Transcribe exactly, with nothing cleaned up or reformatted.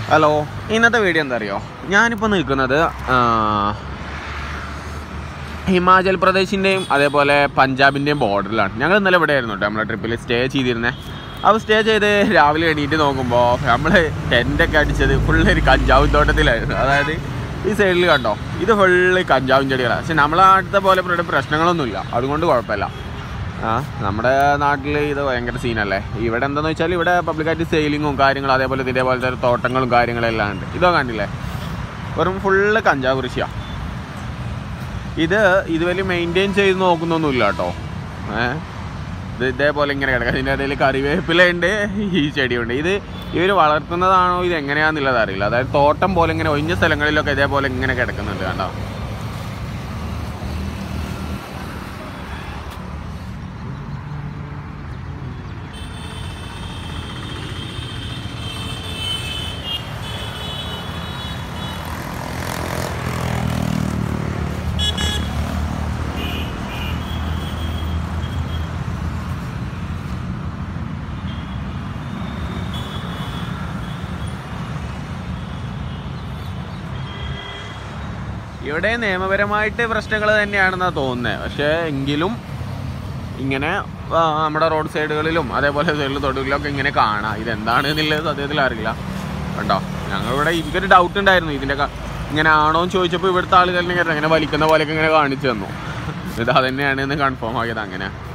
Hello, ഇന്നത്തെ video എന്താ അറിയോ? ഞാനിപ്പോൾ നിൽക്കുന്നത് ഹിമാചൽ പ്രദേശിൻ്റെയും അതേപോലെ പഞ്ചാബിൻ്റെയും ബോർഡറിലാണ്. ഞങ്ങൾ ഇന്നലെ ഇവിടെ ആയിരുന്നു കേട്ടോ നമ്മളെ ട്രിപ്പിൽ സ്റ്റേ ചെയ്തിരുന്നത്. അപ്പോൾ സ്റ്റേ ചെയ്ത് രാവിലെ എണീറ്റ് നോക്കുമ്പോൾ നമ്മൾ ടെൻ്റൊക്കെ അടിച്ചത് ഫുള്ളൊരു കഞ്ചാവ് തോട്ടത്തിലായിരുന്നു. അതായത് ഈ സൈഡിൽ കണ്ടോ, ഇത് ഫുള്ള് കഞ്ചാവും ചെടികളാണ്. പക്ഷെ നമ്മളെ നാട്ടിലത്തെ പോലെ ഇവിടെ പ്രശ്നങ്ങളൊന്നുമില്ല, അതുകൊണ്ട് കുഴപ്പമില്ല. ആ നമ്മുടെ നാട്ടിൽ ഇത് ഭയങ്കര സീനല്ലേ. ഇവിടെ എന്താണെന്ന് വെച്ചാൽ ഇവിടെ പബ്ലിക്കായിട്ട് സെയിലിങ്ങും കാര്യങ്ങളും അതേപോലെ ഇതേപോലത്തെ തോട്ടങ്ങളും കാര്യങ്ങളെല്ലാം ഉണ്ട്. ഇതോ കണ്ടില്ലേ, വെറും ഫുള്ള് കഞ്ചാവ് കൃഷിയാണ്. ഇത് ഇതുവരെ മെയിൻറ്റെയിൻ ചെയ്ത് നോക്കുന്നൊന്നുമില്ല കേട്ടോ. ഏഹ് ഇത് ഇതേപോലെ ഇങ്ങനെ കിടക്കുക. ഇതിൻ്റെ ഇടയിൽ കറിവേപ്പിലുണ്ട്, ഈ ചെടിയുണ്ട്. ഇത് ഇവർ വളർത്തുന്നതാണോ ഇത് എങ്ങനെയാണെന്നുള്ളത് അറിയില്ല. അതായത് തോട്ടം പോലെ ഇങ്ങനെ ഒഴിഞ്ഞ സ്ഥലങ്ങളിലൊക്കെ ഇതേപോലെ ഇങ്ങനെ കിടക്കുന്നുണ്ട് കണ്ടോ. ഇവിടെ നിയമപരമായിട്ട് പ്രശ്നങ്ങൾ തന്നെയാണെന്നാണ് തോന്നുന്നത്. പക്ഷേ എങ്കിലും ഇങ്ങനെ നമ്മുടെ റോഡ് സൈഡുകളിലും അതേപോലെ സൈഡിൽ തൊടുകളിലൊക്കെ ഇങ്ങനെ കാണാം. ഇതെന്താണ് എന്നുള്ളത് സത്യത്തിൽ അറിയില്ല കേട്ടോ. ഞങ്ങളിവിടെ എനിക്കൊരു ഡൗട്ട് ഉണ്ടായിരുന്നു ഇതിൻ്റെ ഇങ്ങനെ ആണോ എന്ന് ചോദിച്ചപ്പോൾ ഇവിടുത്തെ ആളുകൾ ഇങ്ങനെ വലിക്കുന്ന പോലെയൊക്കെ ഇങ്ങനെ കാണിച്ചു തന്നു. ഇത് അത് തന്നെയാണ് എന്ന് കൺഫേം ആക്കിയത്. അങ്ങനെ